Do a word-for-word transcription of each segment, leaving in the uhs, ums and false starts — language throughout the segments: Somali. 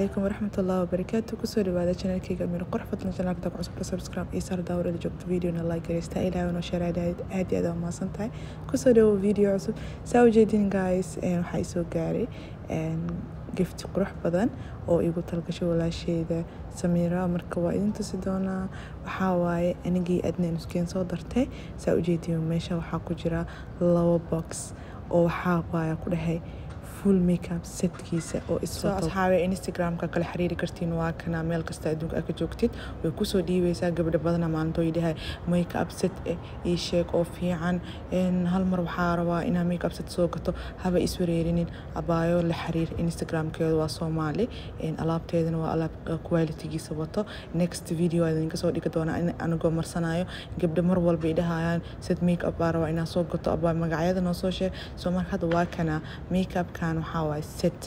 عليكم ورحمة الله وبركاته. كسر هذا channel كي من قرح فضل channel تبع عصب سبسكرايب إيصار داور اللي جبت فيديو إن لايك ريستا إلى ونشر هذا هذه هذا ما صنتها كسر فيديو عصب سووا جدين guys حيسو قاري gift قرح بدن أو يقول تلقى شو ولا شيء ذا سميرة مركبة إذا تصدقنا وحاواي أنا جي أدنى نسكين صدرته سووا جدين ماشى وحاكو جرا لوا بوكس أو حاواي كل هاي full makeup set kiisa oo isoo asxaabe Instagram-ka kala xiriiri kartiin waa kana meel kasta adduunka ka joogtid way ku soo dhiibaysaa gabadha badan maanta oo yidhahay makeup set ee sheeg oo fiican in hal mar waxa rabaa in makeup set soo gato haba iswareerinin abaayo la xiriir Instagram-keedu waa Soomaali in alaabteedana waa alaab quality-giisa wato next video aan ka soo dhigi doonaa in anigu marsanayo gabadha mar walba idahayaan set makeup baa rabaa inaan soo gato abaa magacyada noo soo sheeg soo markaa waa kana makeup kan وحاول ست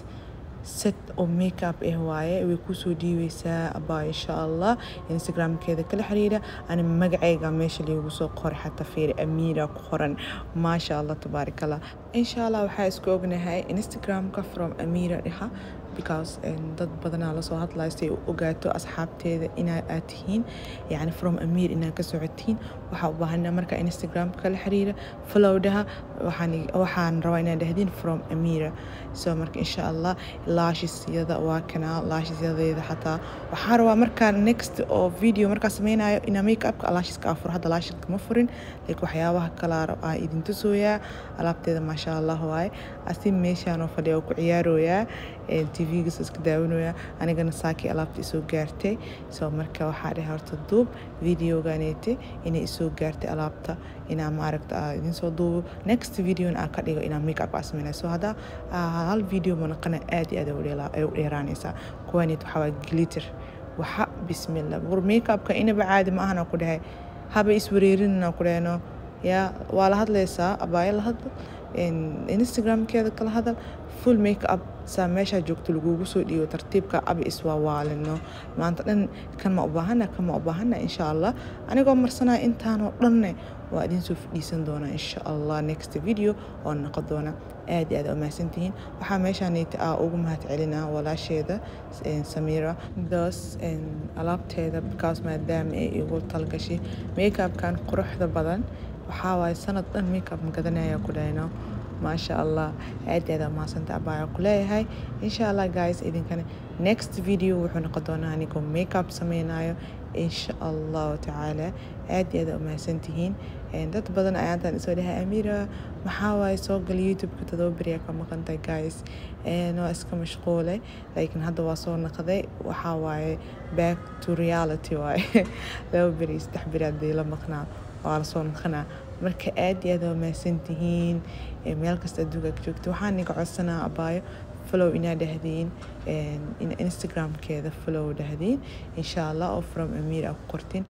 ست أو ميك أب إهواية ويكوسو دي ويسا أبا إن شاء الله إنستغرام كذا كل حريرة أنا مقعي قاميش اللي وصو قر حتى في أميرة قرن ما شاء الله تبارك الله إن شاء الله وحاسكو هاي إنستغرام كفرم أميرة لها because dad badan la soo hadlaystay oo ogaato asxaabteeda inay aatihiin yani from Amir inaa ka socotiin waxa u baahanaa marka Instagram kala xiriira follow daha waxaan waxaan rabaa inaan dhahdin from Amira so marka insha Allah lashes-yada waa kana lashes-yadeeda xataa waxaan rabaa marka next oo video marka sameeynayo ina makeup ka lashes-ka afur hada lashes ma furin like waxyaabaha kala ah idin tusooyaa alaabteeda ma sha Allah waay asi meeshaan oo fadhiyo ku ciyaarooyaa TV-ga iska daawanaya anigana saaki alaabta soo gaartay soo marka waxa dhahay horta duub video-gaanete inay soo gaartay alaabta ina ma aragta idin soo duubo next video aan ka dhigo ina makeup asmeena soo hada hal video ma naqana aad iyo aad u dheeraanaysa kuwanit waxa glitter waxa bismillah bur makeup-ka ina baadi ma ahana ku dhahay haba iswareerinna ku dhahayno ya wala hadlaysa abaa la hadlo Instagram-keeda kala hadal full makeup sameesha joogto lagu soo dhiyo tartiibka abi iswaawaalino maanta dhan kan ma u baahana kan ma u baahana insha Allah anigoo marsanaa intaan oo dhan waa idin soo fadhiisan doona insha Allah next video oo noqon doona aad aad u mahadsantihiin waxa meeshaan ay ugu mahad celinaa walaasheeda Samira dos in alaabteeda because maadaama ay igu talgashay makeup kan quruxda badan waxa waay sanad dhan makeup ma gadanaya ku dhayno ما شاء الله عاد هذا ما سنت أبايا كلها هاي إن شاء الله guys إذا كان next video وحنا قدرنا هنيكم ميك أب سمينايو إن شاء الله تعالى عاد هذا ما سنتين إن ده بدنا أيضا نسويها أميرة محاوي سوق اليوتيوب كتدبريا كم كنت guys إنه أسكو مشغولة لكن هذا وصلنا قضي وحاوي back to reality واي لو بريس تحبيرات دي لما قنا وعلى صون خنا marka aad iyo aad ma santihiin meel kasta adduunka ka joogto waxaan niga codsanaa abaayo follow ina dhahdeen in Instagram-keeda follow dhahdeen insha Allah oo from Amira ku qortin